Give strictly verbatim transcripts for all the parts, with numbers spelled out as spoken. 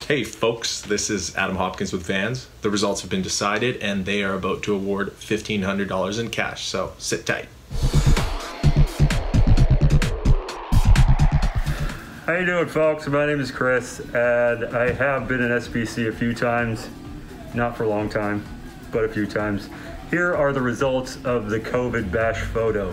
Hey folks, this is Adam Hopkins with Vans. The results have been decided and they are about to award fifteen hundred dollars in cash, so sit tight. How you doing, folks? My name is Chris and I have been in S B C a few times, not for a long time, but a few times. Here are the results of the COVID bash photo.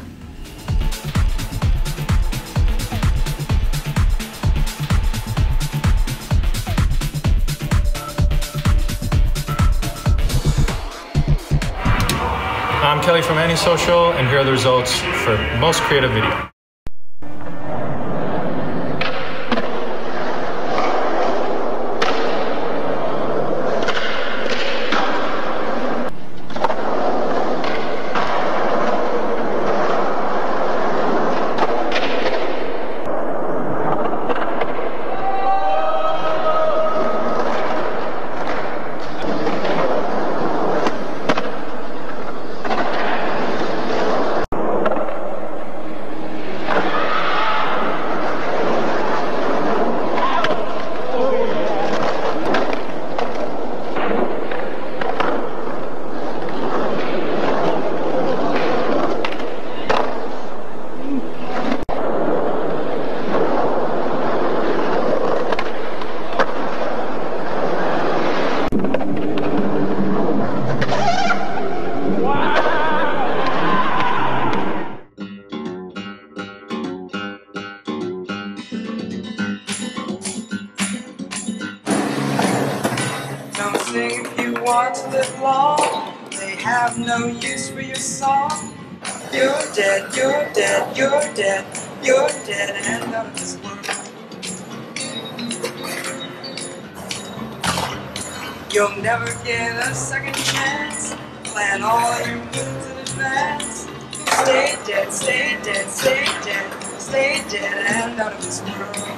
I'm Kelly from Antisocial, and here are the results for most creative video. If you want to live long, they have no use for your song. You're dead, you're dead, you're dead, you're dead and out of this world. You'll never get a second chance. Plan all your moves in advance. Stay dead, stay dead, stay dead, stay dead and out of this world.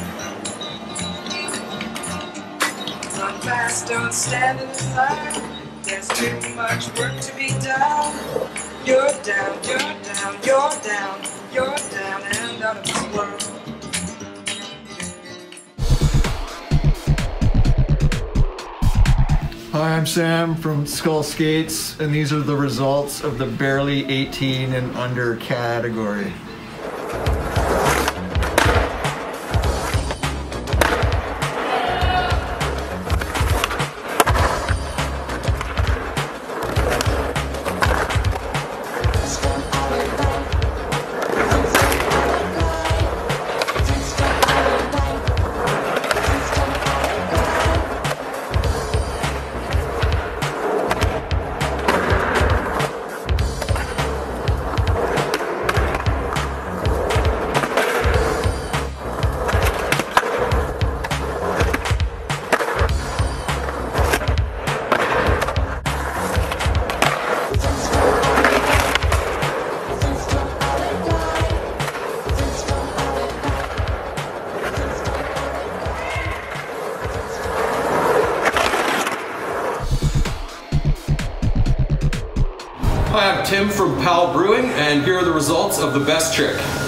Run fast, don't stand in the line. There's too much work to be done. You're down, you're down, you're down, you're down and out of this world. Hi, I'm Sam from Skull Skates, and these are the results of the barely eighteen and under category. Hi, I'm Tim from Pal Brewing, and here are the results of the best trick.